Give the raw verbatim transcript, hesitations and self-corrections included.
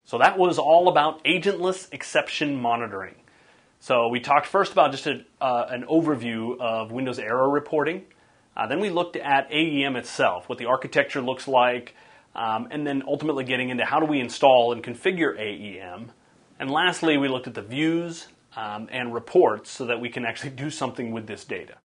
So that was all about agentless exception monitoring. So we talked first about just a, uh, an overview of Windows error reporting. Uh, then we looked at A E M itself, what the architecture looks like, um, and then ultimately getting into how do we install and configure A E M. And lastly, we looked at the views um, and reports so that we can actually do something with this data.